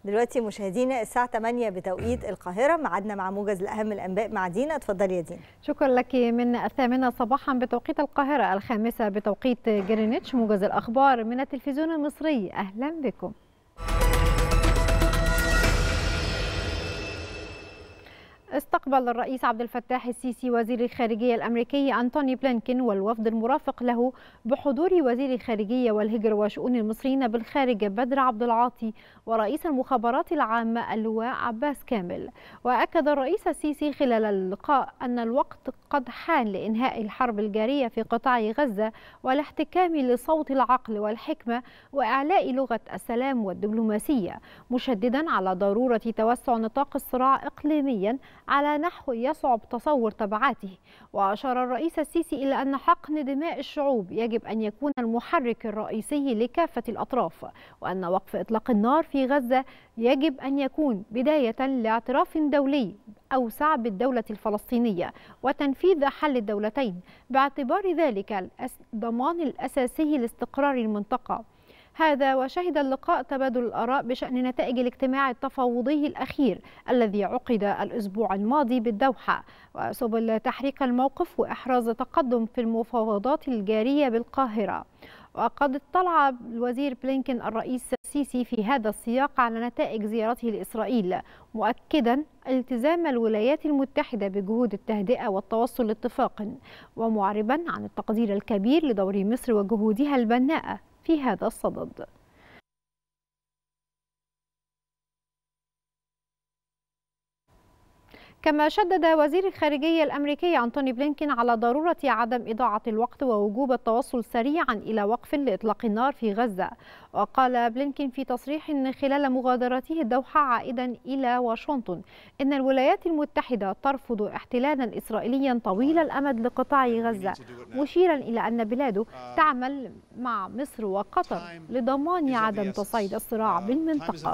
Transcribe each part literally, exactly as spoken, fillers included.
دلوقتي مشاهدينا الساعة ثمانية بتوقيت القاهرة، ميعادنا مع موجز لأهم الأنباء مع دينا. اتفضلي يا دينا. شكرا لك. من الثامنة صباحا بتوقيت القاهرة، الخامسة بتوقيت جرينتش، موجز الأخبار من التلفزيون المصري. أهلا بكم. استقبل الرئيس عبد الفتاح السيسي وزير الخارجية الأمريكي أنتوني بلينكين والوفد المرافق له بحضور وزير الخارجية والهجرة وشؤون المصريين بالخارج بدر عبد العاطي ورئيس المخابرات العامة اللواء عباس كامل. وأكد الرئيس السيسي خلال اللقاء أن الوقت قد حان لإنهاء الحرب الجارية في قطاع غزة والاحتكام لصوت العقل والحكمة وإعلاء لغة السلام والدبلوماسية، مشددا على ضرورة توسع نطاق الصراع إقليميا على نحو يصعب تصور تبعاته. وأشار الرئيس السيسي إلى أن حقن دماء الشعوب يجب أن يكون المحرك الرئيسي لكافة الأطراف، وأن وقف إطلاق النار في غزة يجب أن يكون بداية لاعتراف دولي أوسع بالدولة الفلسطينية وتنفيذ حل الدولتين، باعتبار ذلك الضمان الأساسي لاستقرار المنطقة. هذا وشهد اللقاء تبادل الآراء بشأن نتائج الاجتماع التفاوضي الأخير الذي عقد الأسبوع الماضي بالدوحة، وسبل تحريك الموقف وإحراز تقدم في المفاوضات الجارية بالقاهرة. وقد اطلع الوزير بلينكين الرئيس السيسي في هذا السياق على نتائج زيارته لإسرائيل، مؤكدا التزام الولايات المتحدة بجهود التهدئة والتوصل لاتفاق، ومعربا عن التقدير الكبير لدور مصر وجهودها البناءة في هذا الصدد. كما شدد وزير الخارجية الأمريكي أنتوني بلينكين على ضرورة عدم إضاعة الوقت ووجوب التوصل سريعا إلى وقف لإطلاق النار في غزة. وقال بلينكين في تصريح خلال مغادرته الدوحة عائدا إلى واشنطن إن الولايات المتحدة ترفض احتلالا إسرائيليا طويل الأمد لقطاع غزة، مشيرا إلى أن بلاده تعمل مع مصر وقطر لضمان عدم تصعيد الصراع بالمنطقة.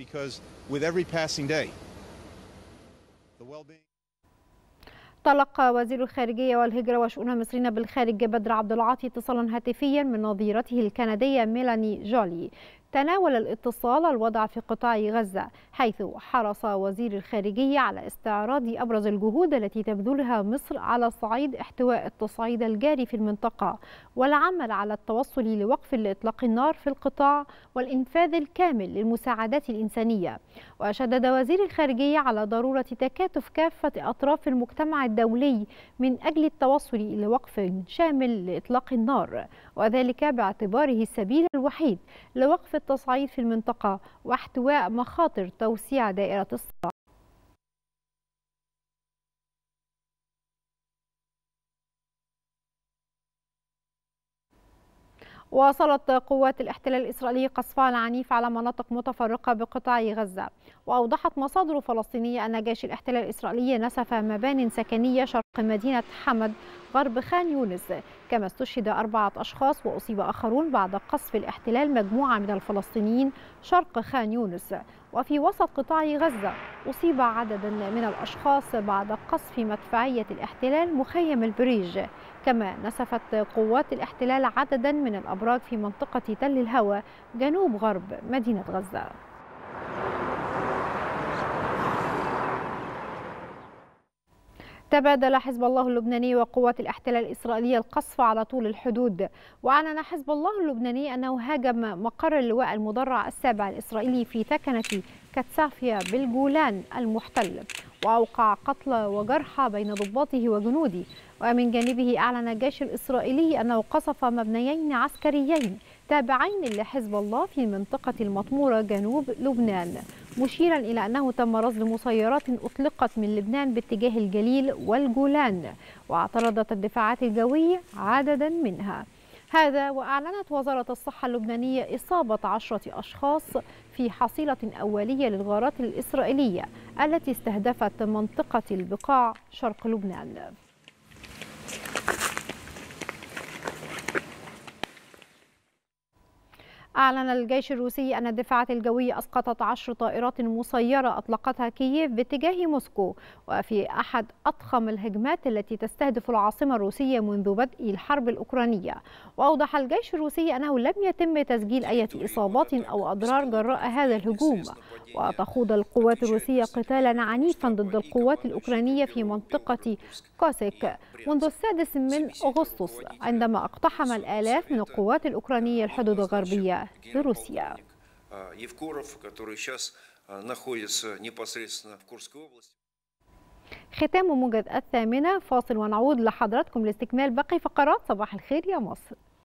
تلقى وزير الخارجية والهجرة وشؤون المصريين بالخارج بدر عبد العاطي اتصالا هاتفيا من نظيرته الكندية ميلاني جولي. تناول الاتصال الوضع في قطاع غزة، حيث حرص وزير الخارجية على استعراض أبرز الجهود التي تبذلها مصر على صعيد احتواء التصعيد الجاري في المنطقة والعمل على التوصل لوقف لإطلاق النار في القطاع والإنفاذ الكامل للمساعدات الإنسانية. وشدد وزير الخارجية على ضرورة تكاتف كافة أطراف المجتمع الدولي من أجل التوصل إلى وقف شامل لإطلاق النار، وذلك باعتباره السبيل الوحيد لوقف التصعيد في المنطقة واحتواء مخاطر توسيع دائرة الصراع. واصلت قوات الاحتلال الإسرائيلي قصفها العنيف على مناطق متفرقة بقطاع غزة. وأوضحت مصادر فلسطينية أن جيش الاحتلال الإسرائيلي نسف مبان سكنية شرق مدينة حمد غرب خان يونس، كما استشهد أربعة أشخاص وأصيب آخرون بعد قصف الاحتلال مجموعة من الفلسطينيين شرق خان يونس. وفي وسط قطاع غزة أصيب عدد من الأشخاص بعد قصف مدفعية الاحتلال مخيم البريج. كما نسفت قوات الاحتلال عددا من الأبراج في منطقة تل الهوى جنوب غرب مدينة غزة. تبادل حزب الله اللبناني وقوات الاحتلال الإسرائيلية القصف على طول الحدود. وأعلن حزب الله اللبناني أنه هاجم مقر اللواء المدرع السابع الإسرائيلي في ثكنة كتسافيا بالجولان المحتل، وأوقع قتلى وجرحى بين ضباطه وجنوده. ومن جانبه أعلن الجيش الإسرائيلي أنه قصف مبنيين عسكريين تابعين لحزب الله في منطقة المطمورة جنوب لبنان، مشيرا إلى أنه تم رصد مسيرات أطلقت من لبنان باتجاه الجليل والجولان، واعترضت الدفاعات الجوية عددا منها. هذا وأعلنت وزارة الصحة اللبنانية إصابة عشرة أشخاص في حصيلة أولية للغارات الإسرائيلية التي استهدفت منطقة البقاع شرق لبنان. أعلن الجيش الروسي أن الدفاعات الجوية أسقطت عشر طائرات مسيرة أطلقتها كييف باتجاه موسكو، وفي أحد أضخم الهجمات التي تستهدف العاصمة الروسية منذ بدء الحرب الأوكرانية. وأوضح الجيش الروسي أنه لم يتم تسجيل أي إصابات أو أضرار جراء هذا الهجوم. وتخوض القوات الروسية قتالا عنيفا ضد القوات الأوكرانية في منطقة كوسك منذ السادس من أغسطس، عندما اقتحم الآلاف من القوات الأوكرانية الحدود الغربية لروسيا. ختام موجز الثامنة، فاصل ونعود لحضراتكم لاستكمال باقي فقرات صباح الخير يا مصر.